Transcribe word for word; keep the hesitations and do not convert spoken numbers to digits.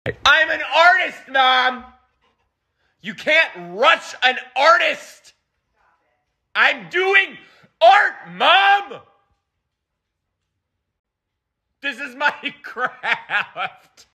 I'm an artist, Mom. You can't rush an artist. I'm doing art, Mom. This is my craft.